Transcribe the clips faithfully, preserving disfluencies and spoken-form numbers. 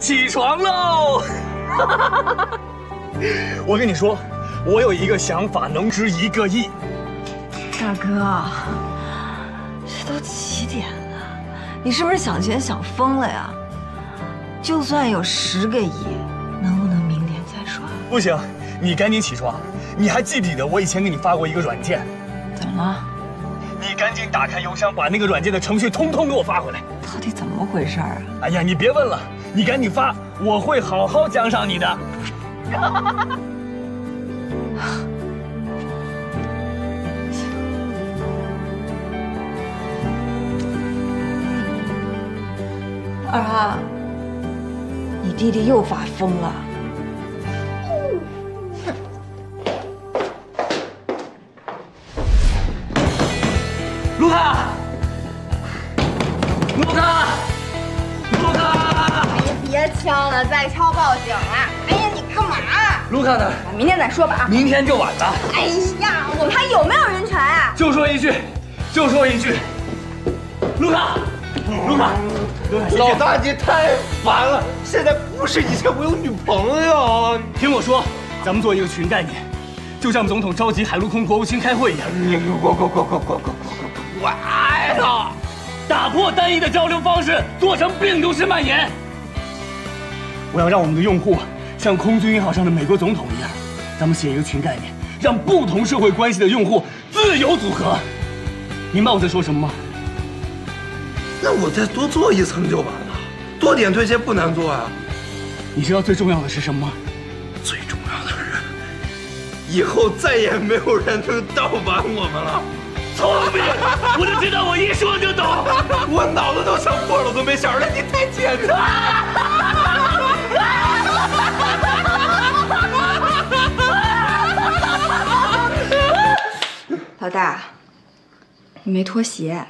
起床喽！我跟你说，我有一个想法，能值一个亿。 大哥，这都几点了？你是不是想钱想疯了呀？就算有十个亿，能不能明天再说？ 不行，你赶紧起床。你还记不记得我以前给你发过一个软件？ 怎么了？ 你赶紧打开邮箱，把那个软件的程序通通给我发回来。 到底怎么回事啊？ 哎呀，你别问了，你赶紧发，我会好好奖赏你的。 二哈，你弟弟又发疯了。 卢卡，卢卡，卢卡！ 哎呀，别敲了，再敲报警了。哎呀，你干嘛？ 卢卡呢？ 明天再说吧啊。 明天就晚了。 哎呀，我们还有没有人权啊？ 就说一句，就说一句，卢卡，卢卡，卢卡， 老大你太烦了！现在不是以前我有女朋友。 听我说，咱们做一个群概念，就像总统召集海陆空国务卿开会一样。 你滚滚滚滚滚滚！我爱他。 打破单一的交流方式，做成病毒式蔓延。我要让我们的用户像空军一号上的美国总统一样，咱们写一个群概念，让不同社会关系的用户自由组合。明白我在说什么吗？ 那我再多做一层就完了，多点对接不难做啊。 你知道最重要的是什么吗？ 最重要的是，以后再也没有人能盗版我们了。 聪明，我就知道我一说就懂。 我脑子都想破了，我都没想出来，你太简单了。老大，你没脱鞋。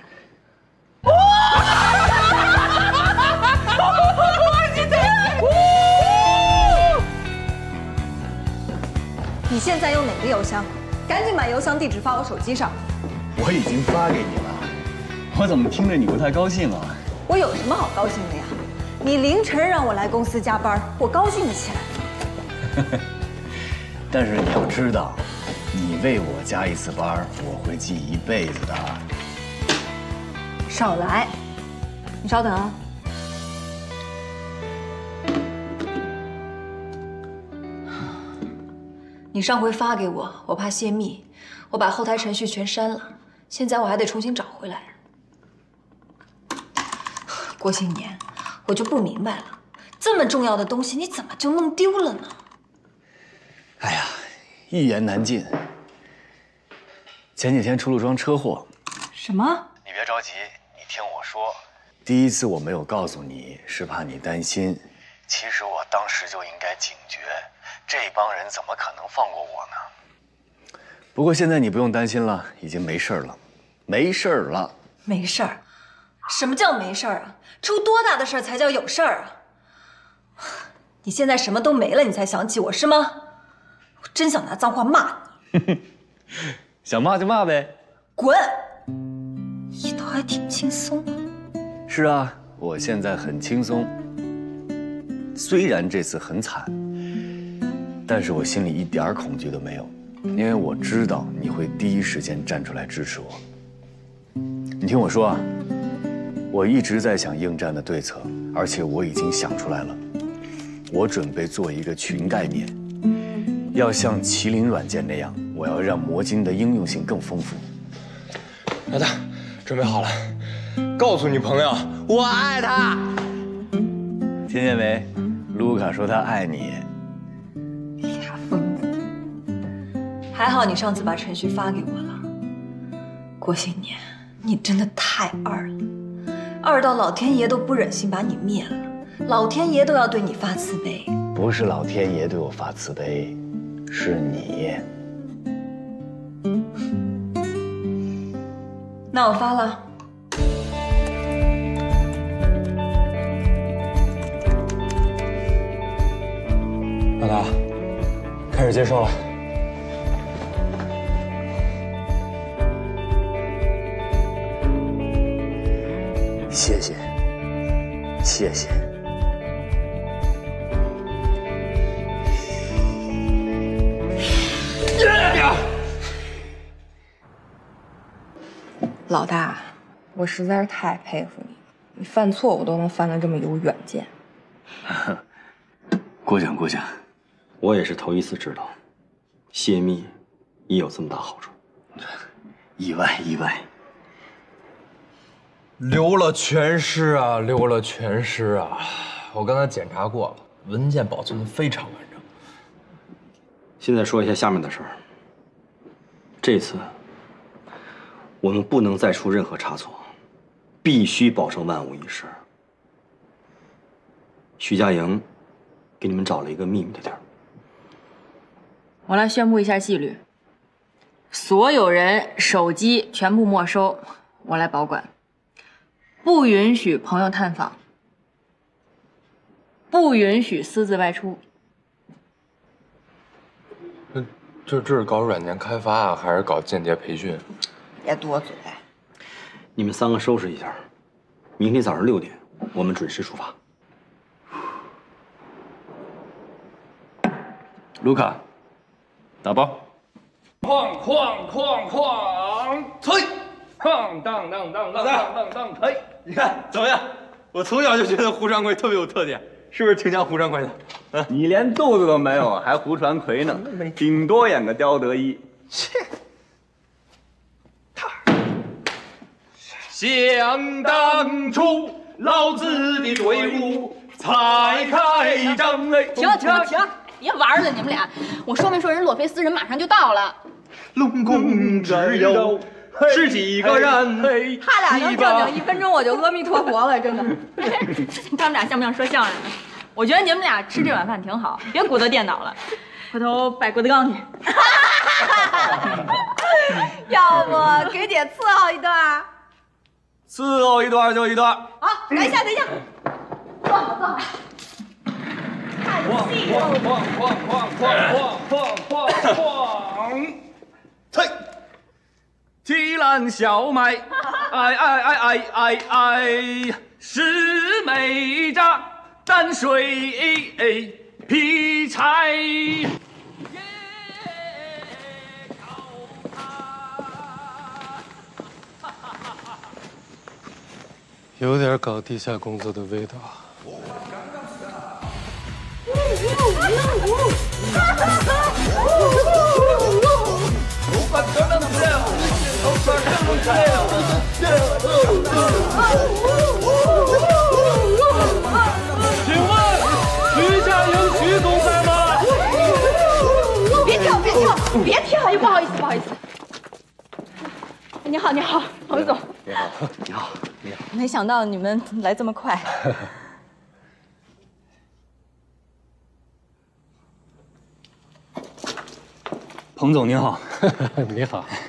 你现在用哪个邮箱？赶紧把邮箱地址发我手机上。 我已经发给你了，我怎么听着你不太高兴啊？ 我有什么好高兴的呀？你凌晨让我来公司加班，我高兴得起来。 但是你要知道，你为我加一次班，我会记一辈子的。 少来，你稍等啊。你上回发给我，我怕泄密，我把后台程序全删了，现在我还得重新找回来。郭新年，我就不明白了，这么重要的东西你怎么就弄丢了呢？ 哎呀，一言难尽。前几天出了桩车祸。 什么？ 你别着急，你听我说。第一次我没有告诉你，是怕你担心。其实我当时就应该警觉。这帮人怎么可能放过我呢？不过现在你不用担心了，已经没事了，没事了。 没事儿？什么叫没事儿啊？出多大的事儿才叫有事儿啊？你现在什么都没了，你才想起我是吗？我真想拿脏话骂你。 想骂就骂呗。 滚！你倒还挺轻松的。 是啊，我现在很轻松。虽然这次很惨。但是我心里一点恐惧都没有，因为我知道你会第一时间站出来支持我。你听我说啊，我一直在想应战的对策，而且我已经想出来了。我准备做一个群概念，要像麒麟软件那样，我要让魔晶的应用性更丰富。 老大，准备好了，告诉女朋友我爱她。 听见没？卢卡说他爱你。 还好你上次把程序发给我了，郭新年，你真的太二了，二到老天爷都不忍心把你灭了，老天爷都要对你发慈悲。 不是老天爷对我发慈悲，是你。 那我发了。 老大，开始接收了。 谢谢，谢谢。 老大，我实在是太佩服你，你犯错误都能犯得这么有远见。 过奖过奖， 我也是头一次知道，泄密也有这么大好处。 意外意外。 留了全尸啊，留了全尸啊！我刚才检查过了，文件保存的非常完整。 现在说一下下面的事儿。这次我们不能再出任何差错，必须保证万无一失。徐家营给你们找了一个秘密的地儿。 我来宣布一下纪律：所有人手机全部没收，我来保管。不允许朋友探访，不允许私自外出。 这这是搞软件开发啊，还是搞间谍培训？ 别多嘴。 你们三个收拾一下，明天早上六点，我们准时出发。 卢卡，打包。 哐哐哐哐，推！哐当当当当当当当，推！ 你看怎么样？我从小就觉得胡传魁特别有特点，是不是挺像胡传魁的？ 嗯，你连肚子都没有，还胡传魁呢？顶多演个刁德一。 切！想当初，老子的队伍才开张哎！ 停停停！别玩了，你们俩！我说没说人洛菲斯人马上就到了？ 龙宫只有十几个人， 他俩能正经一分钟，我就阿弥陀佛了，真的。 他们俩像不像说相声的？我觉得你们俩吃这碗饭挺好，别鼓捣电脑了，回头拜郭德纲去。 要不给姐伺候一段？ 伺候一段就一段。 好，等一下，等一下。坐好，坐好。看戏哐哐哐哐哐哐哐哐， 嘿，提篮小麦，哎哎哎哎哎哎，是美炸淡水劈柴。 有点搞地下工作的味道。 请问徐家营徐总在吗？ 别跳，别跳，别跳！哎，不好意思，不好意思。你好，你好，彭总。 你好，你好，你好。 没想到你们来这么快。 彭总您好。 你好。